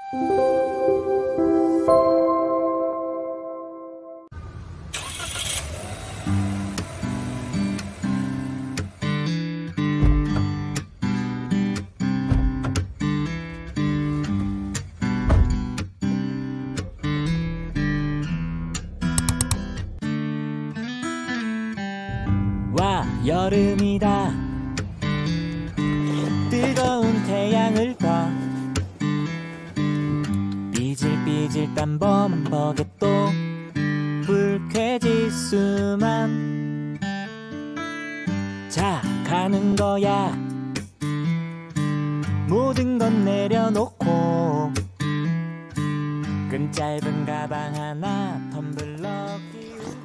와, 여름이다. 뜨거운 태양을 봐. 삐질삐질 땀 범벅에 또 불쾌지수만. 자, 가는 거야. 모든 건 내려놓고 끈 짧은 가방 하나 텀블러 끼우고.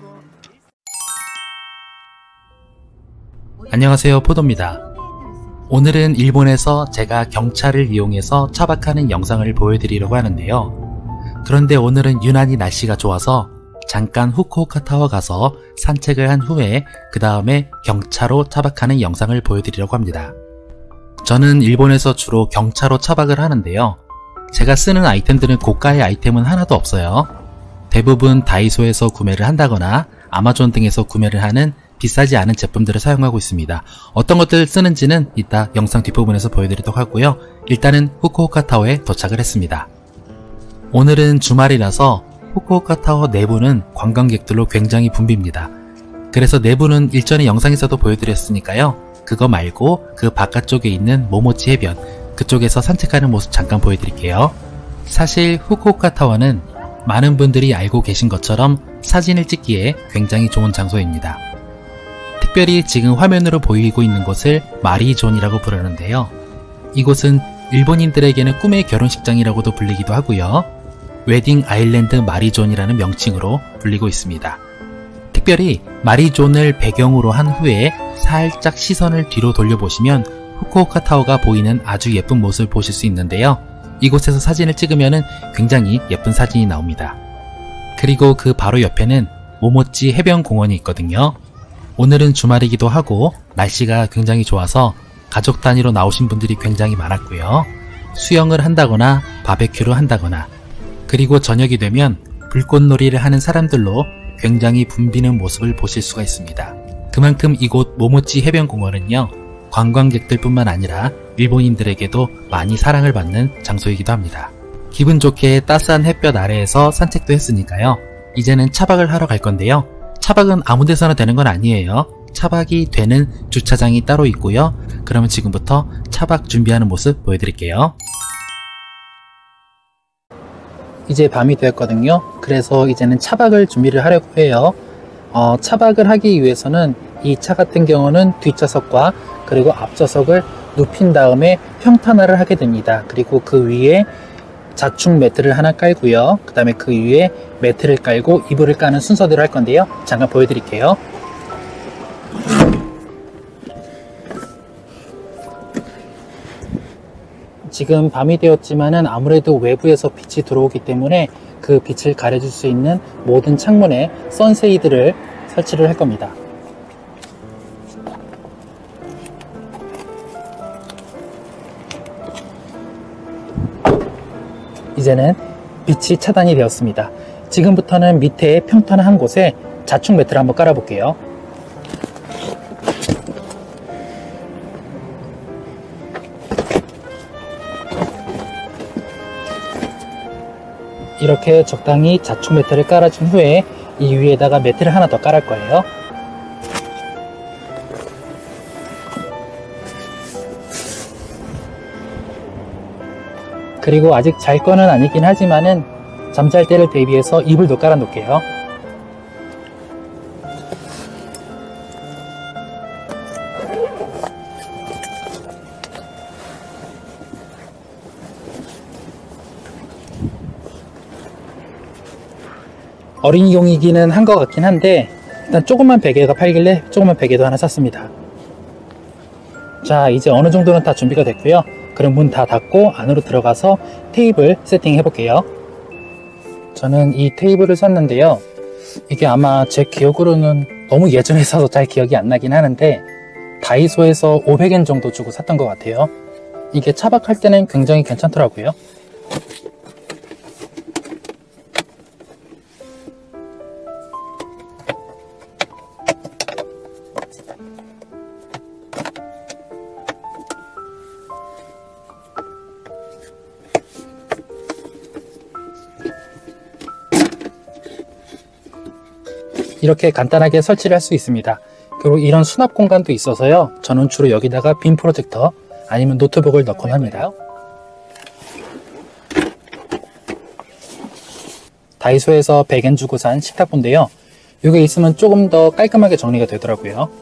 안녕하세요, 포도입니다. 오늘은 일본에서 제가 경차를 이용해서 차박하는 영상을 보여드리려고 하는데요. 그런데 오늘은 유난히 날씨가 좋아서 잠깐 후쿠오카 타워 가서 산책을 한 후에 그 다음에 경차로 차박하는 영상을 보여드리려고 합니다. 저는 일본에서 주로 경차로 차박을 하는데요. 제가 쓰는 아이템들은 고가의 아이템은 하나도 없어요. 대부분 다이소에서 구매를 한다거나 아마존 등에서 구매를 하는 비싸지 않은 제품들을 사용하고 있습니다. 어떤 것들을 쓰는지는 이따 영상 뒷부분에서 보여드리도록 하고요. 일단은 후쿠오카 타워에 도착을 했습니다. 오늘은 주말이라서 후쿠오카 타워 내부는 관광객들로 굉장히 붐빕니다. 그래서 내부는 일전에 영상에서도 보여드렸으니까요. 그거 말고 그 바깥쪽에 있는 모모치 해변, 그쪽에서 산책하는 모습 잠깐 보여드릴게요. 사실 후쿠오카 타워는 많은 분들이 알고 계신 것처럼 사진을 찍기에 굉장히 좋은 장소입니다. 특별히 지금 화면으로 보이고 있는 곳을 마리존이라고 부르는데요. 이곳은 일본인들에게는 꿈의 결혼식장이라고도 불리기도 하고요. 웨딩 아일랜드 마리존이라는 명칭으로 불리고 있습니다. 특별히 마리존을 배경으로 한 후에 살짝 시선을 뒤로 돌려보시면 후쿠오카 타워가 보이는 아주 예쁜 모습을 보실 수 있는데요. 이곳에서 사진을 찍으면 굉장히 예쁜 사진이 나옵니다. 그리고 그 바로 옆에는 모모치 해변 공원이 있거든요. 오늘은 주말이기도 하고 날씨가 굉장히 좋아서 가족 단위로 나오신 분들이 굉장히 많았고요. 수영을 한다거나 바베큐를 한다거나 그리고 저녁이 되면 불꽃놀이를 하는 사람들로 굉장히 붐비는 모습을 보실 수가 있습니다. 그만큼 이곳 모모치 해변공원은요, 관광객들 뿐만 아니라 일본인들에게도 많이 사랑을 받는 장소이기도 합니다. 기분 좋게 따스한 햇볕 아래에서 산책도 했으니까요. 이제는 차박을 하러 갈 건데요. 차박은 아무 데서나 되는 건 아니에요. 차박이 되는 주차장이 따로 있고요. 그러면 지금부터 차박 준비하는 모습 보여드릴게요. 이제 밤이 되었거든요. 그래서 이제는 차박을 준비를 하려고 해요. 차박을 하기 위해서는 이 차 같은 경우는 뒷좌석과 그리고 앞좌석을 눕힌 다음에 평탄화를 하게 됩니다. 그리고 그 위에 자충 매트를 하나 깔고요. 그 다음에 그 위에 매트를 깔고 이불을 까는 순서대로 할 건데요. 잠깐 보여드릴게요. 지금 밤이 되었지만은 아무래도 외부에서 빛이 들어오기 때문에 그 빛을 가려줄 수 있는 모든 창문에 선쉐이드를 설치를 할 겁니다. 이제는 빛이 차단이 되었습니다. 지금부터는 밑에 평탄한 곳에 자충 매트를 한번 깔아 볼게요. 이렇게 적당히 자충 매트를 깔아준 후에 이 위에다가 매트를 하나 더 깔을 거예요. 그리고 아직 잘 거는 아니긴 하지만은 잠잘 때를 대비해서 이불도 깔아 놓을게요. 어린이용이기는 한 것 같긴 한데 일단 조그만 베개가 팔길래 조그만 베개도 하나 샀습니다. 자, 이제 어느 정도는 다 준비가 됐고요. 그럼 문 다 닫고 안으로 들어가서 테이블 세팅해 볼게요. 저는 이 테이블을 샀는데요. 이게 아마 제 기억으로는 너무 예전에 사서 잘 기억이 안 나긴 하는데 다이소에서 500엔 정도 주고 샀던 것 같아요. 이게 차박할 때는 굉장히 괜찮더라고요. 이렇게 간단하게 설치를 할 수 있습니다. 그리고 이런 수납 공간도 있어서요. 저는 주로 여기다가 빔 프로젝터 아니면 노트북을 넣곤 합니다. 다이소에서 100엔 주고 산 식탁보인데요. 이게 있으면 조금 더 깔끔하게 정리가 되더라고요.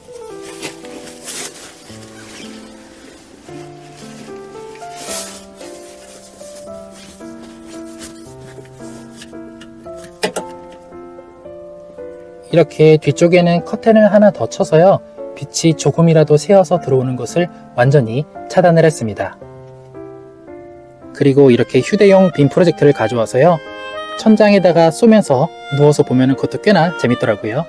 이렇게 뒤쪽에는 커튼을 하나 더 쳐서요. 빛이 조금이라도 새어서 들어오는 것을 완전히 차단을 했습니다. 그리고 이렇게 휴대용 빔 프로젝터를 가져와서요. 천장에다가 쏘면서 누워서 보면 그것도 꽤나 재밌더라고요.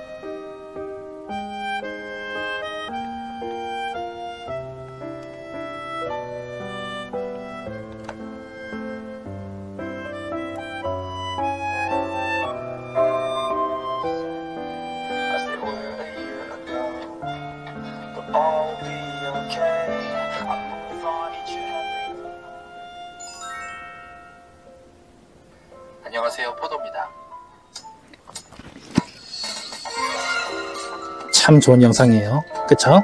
안녕하세요, 포도입니다. 참 좋은 영상이에요. 그쵸?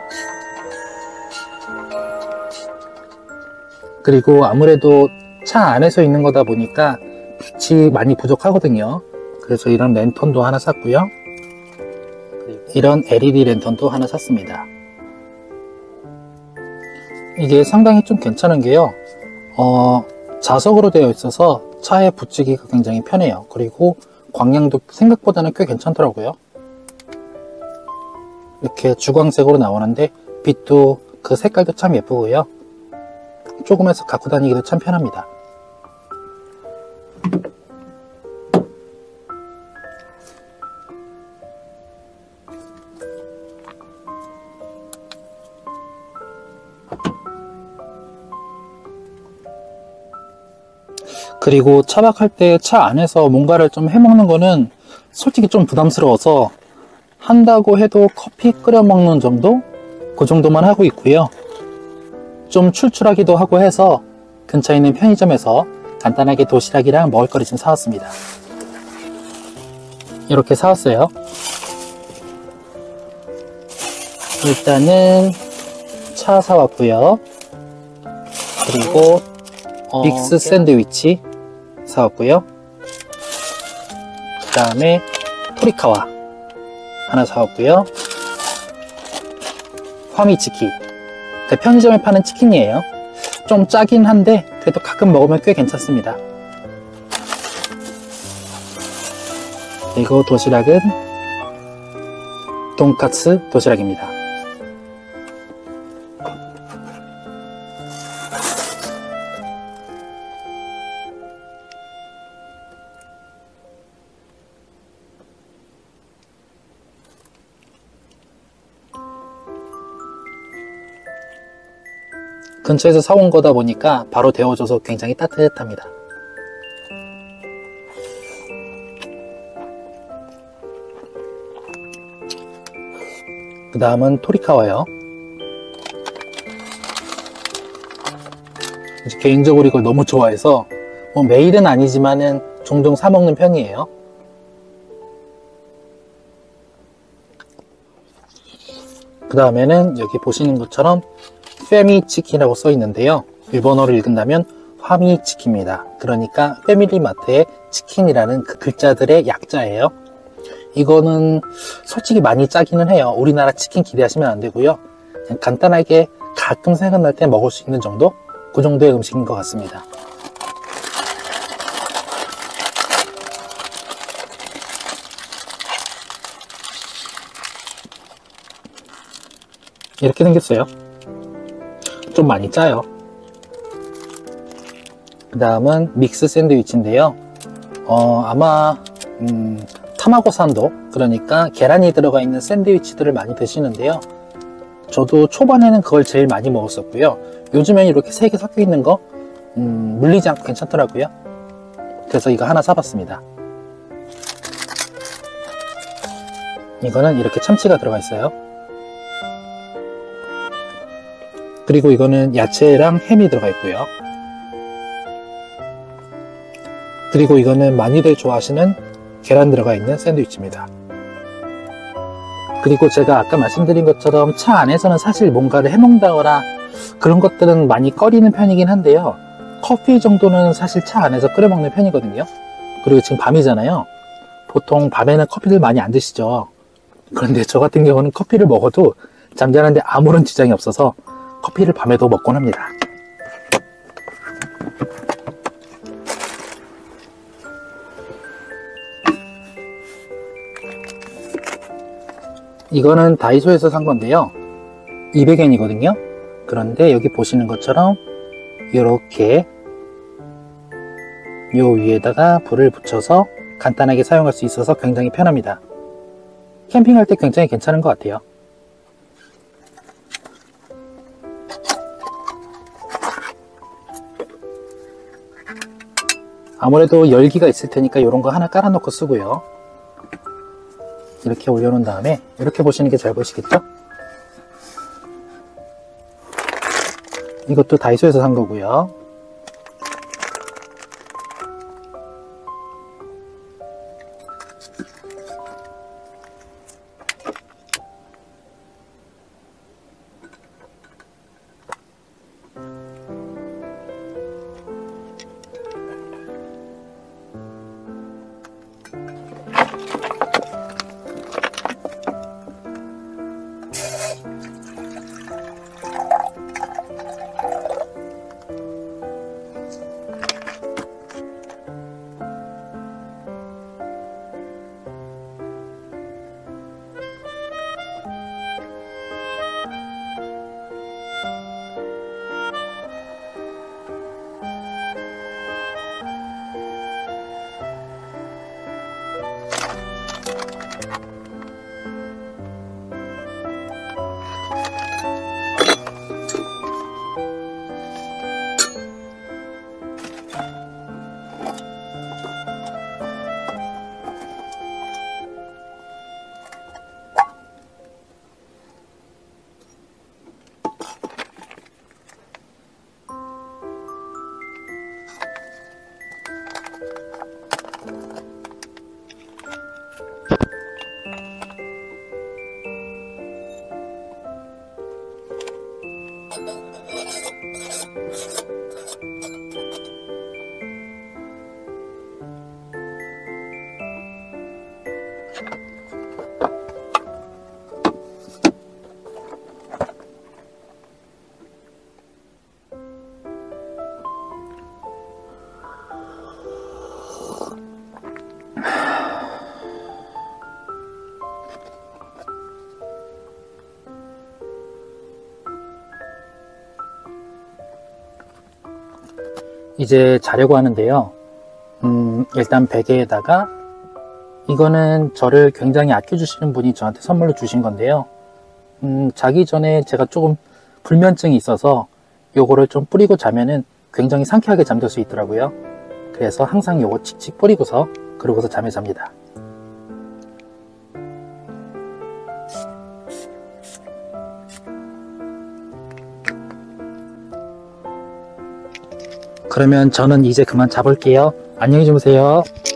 그리고 아무래도 차 안에서 있는 거다 보니까 빛이 많이 부족하거든요. 그래서 이런 랜턴도 하나 샀고요. 이런 LED 랜턴도 하나 샀습니다. 이게 상당히 좀 괜찮은 게요. 자석으로 되어 있어서 차에 붙이기가 굉장히 편해요. 그리고 광량도 생각보다는 꽤 괜찮더라고요. 이렇게 주광색으로 나오는데 빛도 그 색깔도 참 예쁘고요. 조금해서 갖고 다니기도 참 편합니다. 그리고 차박할 때 차 안에서 뭔가를 좀 해먹는 거는 솔직히 좀 부담스러워서 한다고 해도 커피 끓여 먹는 정도? 그 정도만 하고 있고요. 좀 출출하기도 하고 해서 근처에 있는 편의점에서 간단하게 도시락이랑 먹을거리 좀 사왔습니다. 이렇게 사왔어요. 일단은 차 사왔고요. 그리고 믹스 샌드위치 사왔고요. 그 다음에 토리카와 하나 사왔고요. 화미치키, 그 편의점에 파는 치킨이에요. 좀 짜긴 한데 그래도 가끔 먹으면 꽤 괜찮습니다. 그리고 도시락은 돈까스 도시락입니다. 근처에서 사온 거다 보니까 바로 데워줘서 굉장히 따뜻합니다. 그 다음은 토리카와요. 개인적으로 이걸 너무 좋아해서 뭐 매일은 아니지만은 종종 사 먹는 편이에요. 그 다음에는 여기 보시는 것처럼 페미치킨이라고 써 있는데요. 일본어로 읽는다면 화미치키입니다. 그러니까 패밀리마트의 치킨이라는 그 글자들의 약자예요. 이거는 솔직히 많이 짜기는 해요. 우리나라 치킨 기대하시면 안 되고요. 그냥 간단하게 가끔 생각날 때 먹을 수 있는 정도? 그 정도의 음식인 것 같습니다. 이렇게 생겼어요. 좀 많이 짜요. 그 다음은 믹스 샌드위치인데요. 아마 타마고 산도, 그러니까 계란이 들어가 있는 샌드위치들을 많이 드시는데요. 저도 초반에는 그걸 제일 많이 먹었었고요. 요즘엔 이렇게 3개 섞여 있는 거 물리지 않고 괜찮더라고요. 그래서 이거 하나 사봤습니다. 이거는 이렇게 참치가 들어가 있어요. 그리고 이거는 야채랑 햄이 들어가 있고요. 그리고 이거는 많이들 좋아하시는 계란 들어가 있는 샌드위치입니다. 그리고 제가 아까 말씀드린 것처럼 차 안에서는 사실 뭔가를 해먹다거나 그런 것들은 많이 꺼리는 편이긴 한데요. 커피 정도는 사실 차 안에서 끓여 먹는 편이거든요. 그리고 지금 밤이잖아요. 보통 밤에는 커피를 많이 안 드시죠. 그런데 저 같은 경우는 커피를 먹어도 잠자는데 아무런 지장이 없어서 커피를 밤에도 먹곤 합니다. 이거는 다이소에서 산 건데요. 200엔이거든요. 그런데 여기 보시는 것처럼 이렇게 요 위에다가 불을 붙여서 간단하게 사용할 수 있어서 굉장히 편합니다. 캠핑할 때 굉장히 괜찮은 것 같아요. 아무래도 열기가 있을 테니까 이런 거 하나 깔아 놓고 쓰고요. 이렇게 올려놓은 다음에 이렇게 보시는 게 잘 보이시겠죠? 이것도 다이소에서 산 거고요. 이제 자려고 하는데요. 일단 베개에다가 이거는 저를 굉장히 아껴주시는 분이 저한테 선물로 주신 건데요. 자기 전에 제가 조금 불면증이 있어서 요거를 좀 뿌리고 자면은 굉장히 상쾌하게 잠들 수 있더라고요. 그래서 항상 요거 칙칙 뿌리고서 그러고서 잠에 잡니다. 그러면 저는 이제 그만 자볼게요. 안녕히 주무세요.